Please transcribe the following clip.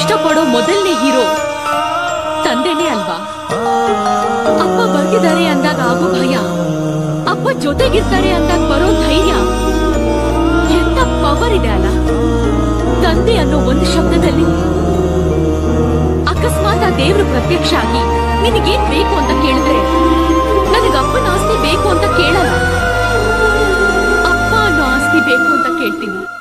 ಇಷ್ಟಪಡೋ ಮೊದಲನೇ ಹೀರೋ ತಂದೆನೇ ಅಲ್ವಾ? ಅಪ್ಪ ಬರ್ತಿದ್ದಾರೆ ಅಂದಾಗ ಆಗೋ ಭಯ, ಅಪ್ಪ ಜೊತೆಗಿರ್ತಾರೆ ಅಂದಾಗ ಬರೋ ಧೈರ್ಯ, ಎಂತ ಪವರ್ ಇದೆ ಅಲ್ಲ ತಂದೆ ಅನ್ನೋ ಒಂದು ಶಬ್ದದಲ್ಲಿ. ಅಕಸ್ಮಾತ್ ಆ ದೇವ್ರು ಪ್ರತ್ಯಕ್ಷ ಆಗಿ ನಿನಗೇನ್ ಬೇಕು ಅಂತ ಕೇಳಿದ್ರೆ ನನಗ ಅಪ್ಪನ ಆಸ್ತಿ ಬೇಕು ಅಂತ ಕೇಳಲ್ಲ, ಅಪ್ಪ ಅನ್ನೋ ಆಸ್ತಿ ಬೇಕು ಅಂತ ಕೇಳ್ತೀನಿ.